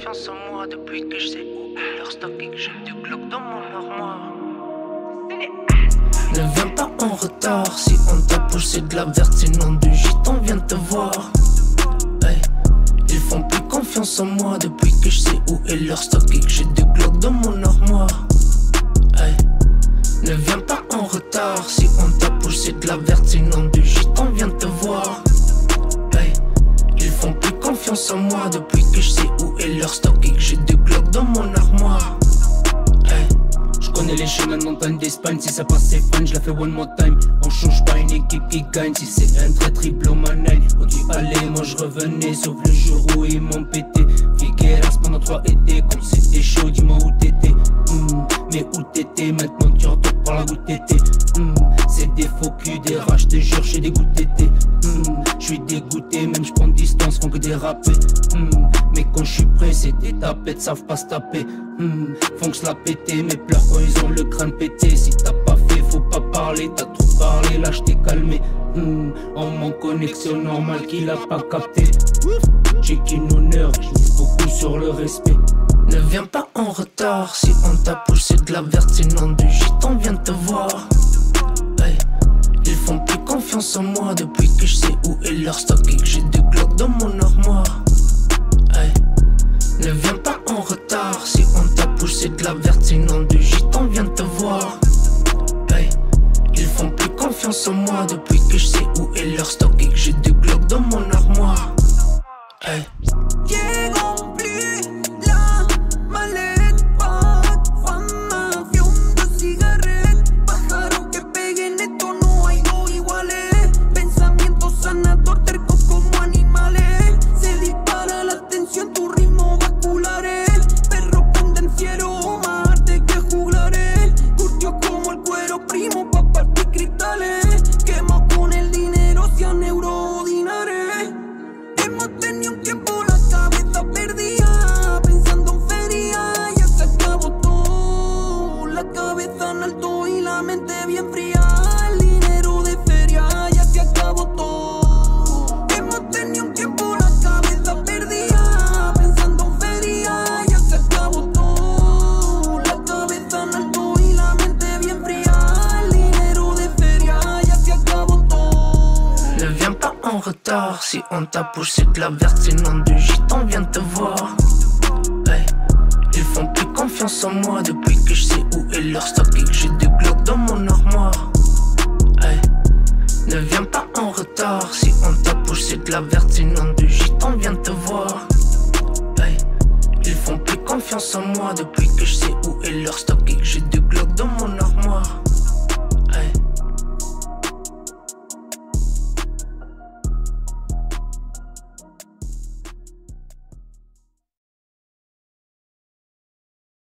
confiance en moi depuis que je sais où est leur stock et que j'ai du Glock dans mon armoire. Ne viens pas en retard, si on t'approche c'est de la verte, sinon du gitan vient te voir. Hey. Ils font plus confiance en moi depuis que je sais où est leur stock et que j'ai du Glock dans mon armoire. Hey. Ne viens pas en retard, si on t'approche c'est de la verte, sinon du gitan vient te voir. Hey. Ils font plus confiance en moi depuis que je sais où est leur stock et que j'ai du Glock dans mon armoire. Hey. Je connais les chemins de montagne d'Espagne, si ça passe c'est fun, je la fais one more time. On change pas une équipe qui gagne, si c'est un très triple au manège. Quand tu allais, moi je revenais, sauf le jour où ils m'ont pété. Figueras pendant 3 étés, quand c'était chaud, dis-moi où t'étais. Mais où t'étais, maintenant tu retournes par la goutte t'étais. C'est des faux culs, des rats, j'te jure, j'suis dégoûté. J'suis dégoûté, même j'prends distance, font que déraper. Mais quand j'suis prêt, c'est des tapettes, savent pas se taper. Font que se la péter, mais pleurent quand ils ont le crâne pété. Si t'as pas fait, faut pas parler, t'as trop parlé, là j't'ai calmé. En mon connexion normale qu'il a pas capté. J'ai qu'une honneur, j'mise beaucoup sur le respect. Ne viens pas en retard, si on t'approche c'est de la verte, sinon du gitan vient te voir. Hey. Ils font plus confiance en moi depuis que je sais où est leur stock et que j'ai du Glock dans mon armoire. Hey. Ne viens pas en retard, si on t'approche c'est de la verte, sinon du gitan vient te voir. Hey. Ils font plus confiance en moi depuis que je sais où est leur stock et que j'ai du Glock dans mon armoire. Hey. Llego plus la maleta, fama, fium de cigarret. Pájaro que peguen esto no hay dos iguales. Pensamientos sanador, tercos como animales. Se dispara la tensión, tu ritmo vasculares. Perro pendenciero, más arte que juglaré. Curtió como el cuero primo pa' partir cristales. Quemado con el dinero, sean eurodinares. Hemos tenido un tiempo la cabeza perdida, pensando en feria, ya se acabó todo. La cabeza en alto y la mente bien fría, el dinero de feria, ya se acabó todo. Hemos tenido un tiempo la cabeza perdida, pensando en feria, ya se acabó todo. La cabeza en alto y la mente bien fría, el dinero de feria, ya se acabó todo. Ne viens pas en retard, si on t'approche c'est de la verte, sinon du gitan vient te voir. Hey. Ils font plus confiance en moi depuis que je sais où est leur stock et que j'ai du Glock dans mon armoire. Hey. Ne viens pas en retard, si on t'approche c'est de la verte, sinon du gitan vient te voir. Hey. Ils font plus confiance en moi depuis que je sais où est leur stock